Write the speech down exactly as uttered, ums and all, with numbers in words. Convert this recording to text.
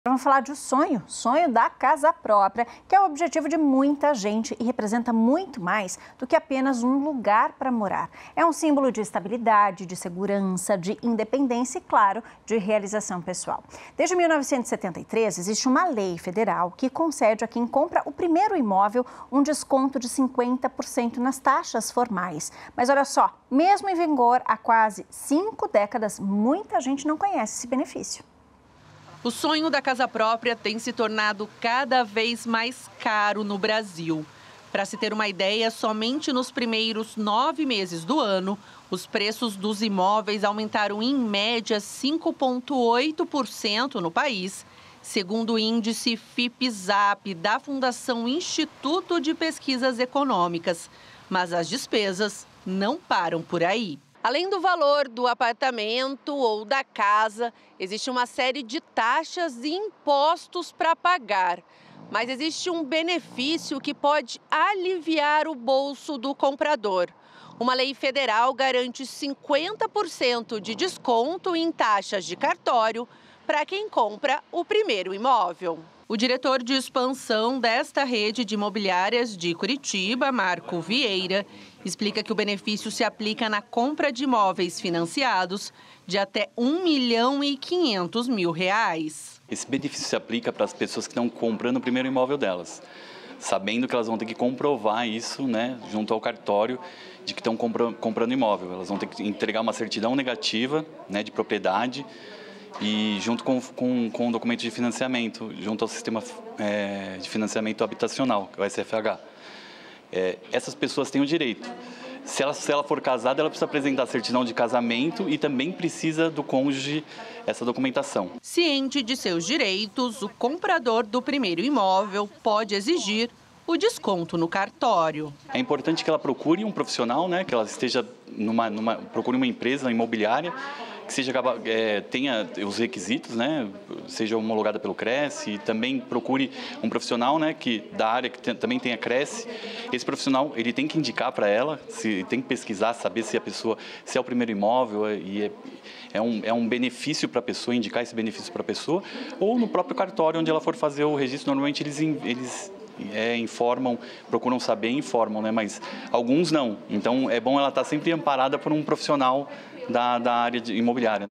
Vamos falar de um sonho, sonho da casa própria, que é o objetivo de muita gente e representa muito mais do que apenas um lugar para morar. É um símbolo de estabilidade, de segurança, de independência e, claro, de realização pessoal. Desde mil novecentos e setenta e três, existe uma lei federal que concede a quem compra o primeiro imóvel um desconto de cinquenta por cento nas taxas formais. Mas olha só, mesmo em vigor há quase cinco décadas, muita gente não conhece esse benefício. O sonho da casa própria tem se tornado cada vez mais caro no Brasil. Para se ter uma ideia, somente nos primeiros nove meses do ano, os preços dos imóveis aumentaram em média cinco vírgula oito por cento no país, segundo o índice FIPE-ZAP da Fundação Instituto de Pesquisas Econômicas. Mas as despesas não param por aí. Além do valor do apartamento ou da casa, existe uma série de taxas e impostos para pagar. Mas existe um benefício que pode aliviar o bolso do comprador. Uma lei federal garante cinquenta por cento de desconto em taxas de cartório para quem compra o primeiro imóvel. O diretor de expansão desta rede de imobiliárias de Curitiba, Marco Vieira, explica que o benefício se aplica na compra de imóveis financiados de até um milhão e quinhentos mil reais. Esse benefício se aplica para as pessoas que estão comprando o primeiro imóvel delas, sabendo que elas vão ter que comprovar isso, né, junto ao cartório de que estão comprando imóvel. Elas vão ter que entregar uma certidão negativa, né, de propriedade, e junto com, com, com o documento de financiamento, junto ao sistema é, de financiamento habitacional, que é o S F H. É, essas pessoas têm o direito. Se ela, se ela for casada, ela precisa apresentar a certidão de casamento e também precisa do cônjuge essa documentação. Ciente de seus direitos, o comprador do primeiro imóvel pode exigir o desconto no cartório. É importante que ela procure um profissional, né, que ela esteja numa, numa procure uma empresa imobiliária que seja, é, tenha os requisitos, né, seja homologada pelo Cresce, e também procure um profissional, né, que, da área que tem, também tenha Cresce. Esse profissional ele tem que indicar para ela, se, tem que pesquisar, saber se a pessoa, se é o primeiro imóvel, e é, é, um, é um benefício para a pessoa, indicar esse benefício para a pessoa, ou no próprio cartório onde ela for fazer o registro, normalmente eles, eles É, informam, procuram saber e informam, né? Mas alguns não. Então é bom ela estar sempre amparada por um profissional da, da área de imobiliária.